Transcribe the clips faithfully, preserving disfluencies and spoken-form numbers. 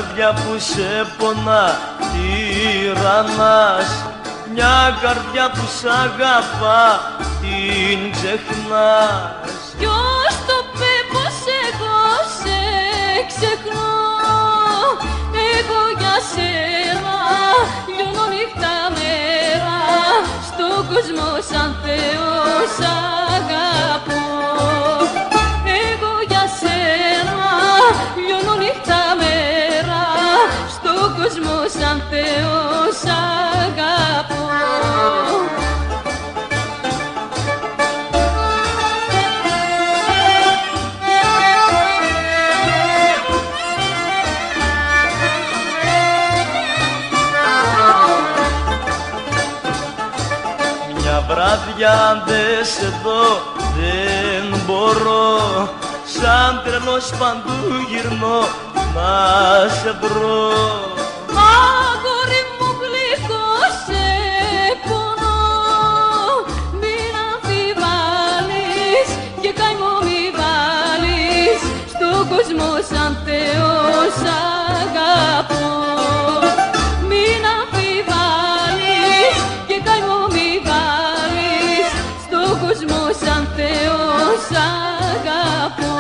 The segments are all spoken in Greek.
καρδιά που σε πονά τυραννάς, μια καρδιά που σ' αγαπά την ξεχνάς. Ποιος το πει πως εγώ σε ξεχνώ, εγώ για σένα λιώνω νύχτα μέρα, στον κόσμο σαν Θεός αγαπώ. Εγώ για σένα λιώνω νύχτα μέρα, στον κόσμο σαν Θεός αγαπώ. Βράδια αν δεν σε δω δεν μπορώ, σαν τρελός παντού γυρνώ να σε βρω. Αγόρι μου γλυκό σε πονώ, μην αμφιβάλλεις και καημό μη βάλεις, στον κόσμο σαν Θεός αγαπώ. Μην αμφιβάλλεις και καημό μη βάλεις, στον κόσμο σαν Θεός αγαπώ.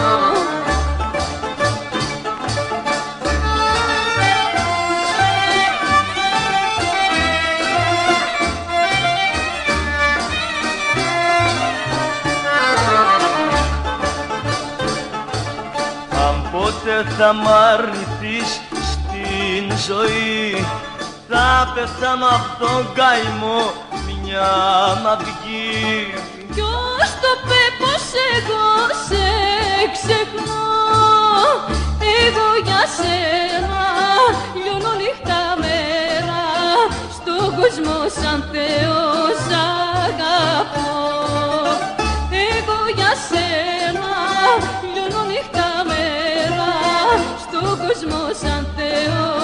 Πότε θα μ' αρνηθείς στην ζωή, θα πεθάνω απ' τον καημό μια να βγει. Ποιος το πει πως εγώ σε ξεχνώ, εγώ για σένα λιώνω νύχτα μέρα, στον κόσμο σαν Θεός αγαπώ. Εγώ για σένα λιώνω νύχτα μέρα, στον κόσμο σαν Θεός